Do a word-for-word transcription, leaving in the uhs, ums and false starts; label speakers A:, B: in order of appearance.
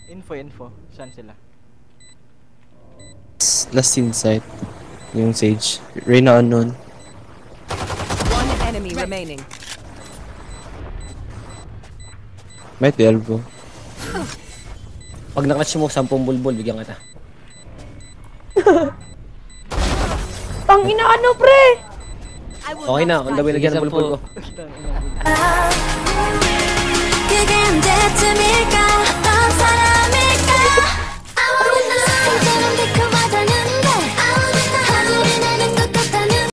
A: Info, info. Saan sila?
B: Last insight. Yung Sage. Reyna unknown.
C: One enemy remaining.
B: Might be elbow.
D: Pag nakatch mo, sampung bulbul, bigyan kita.
E: Tang ina ano, pre?
D: Okay na, on the way lagyan ng bulbul ko.
A: Tang ina.